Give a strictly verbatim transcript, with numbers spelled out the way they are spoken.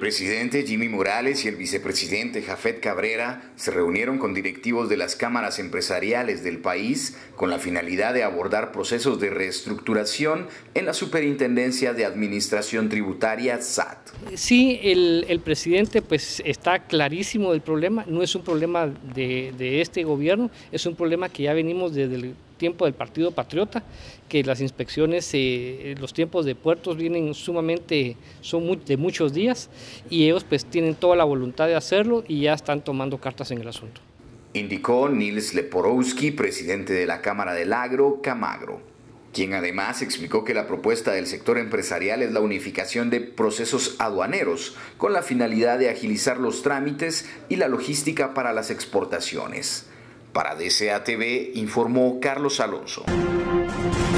presidente Jimmy Morales y el vicepresidente Jafet Cabrera se reunieron con directivos de las cámaras empresariales del país con la finalidad de abordar procesos de reestructuración en la Superintendencia de Administración Tributaria, S A T. Sí, el, el presidente pues está clarísimo del problema, no es un problema de, de este gobierno, es un problema que ya venimos desde el tiempo del Partido Patriota, que las inspecciones, eh, los tiempos de puertos vienen sumamente, son muy, de muchos días, y ellos pues tienen toda la voluntad de hacerlo y ya están tomando cartas en el asunto. Indicó Nils Leporowski, presidente de la Cámara del Agro, Camagro, quien además explicó que la propuesta del sector empresarial es la unificación de procesos aduaneros con la finalidad de agilizar los trámites y la logística para las exportaciones. Para D C A T V informó Carlos Alonso.